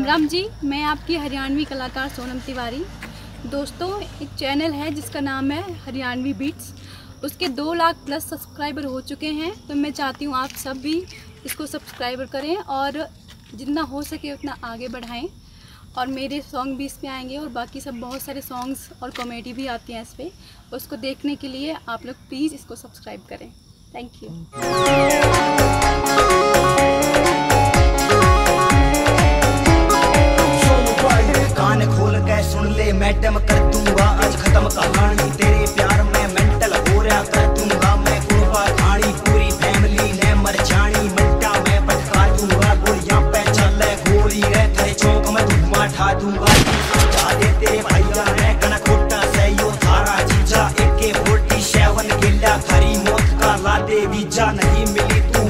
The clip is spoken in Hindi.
राम राम जी, मैं आपकी हरियाणवी कलाकार सोनम तिवारी। दोस्तों, एक चैनल है जिसका नाम है हरियाणवी बीट्स। उसके 2 लाख प्लस सब्सक्राइबर हो चुके हैं, तो मैं चाहती हूँ आप सब भी इसको सब्सक्राइबर करें और जितना हो सके उतना आगे बढ़ाएं। और मेरे सॉन्ग भी इस पे आएंगे और बाकी सब बहुत सारे सॉन्ग्स और कॉमेडी भी आती हैं इस पर। उसको देखने के लिए आप लोग प्लीज़ इसको सब्सक्राइब करें। Thank you. कान खोल के सुन ले मैडम, कर दूंगा आज खत्म कहानी। तेरे प्यार में मेंटल हो रहा, कर दूंगा मैं कुर्बा खानी। पूरी फैमिली ने मर जानी, मट्टा में पटका दूंगा। गोलियां पे चले गोली है, तेरे चौक में धुआं ठा दूंगा। जा दे तेरे भैया ने कना खोटा से यो थारा जीजा। AK-47 गिल्ला खरी मौत का ला दे वीजा। नहीं मिली तू